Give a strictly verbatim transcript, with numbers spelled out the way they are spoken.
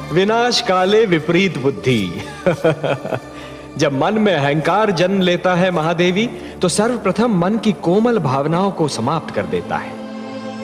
विनाश काले विपरीत बुद्धि। जब मन में अहंकार जन्म लेता है महादेवी, तो सर्वप्रथम मन की कोमल भावनाओं को समाप्त कर देता है।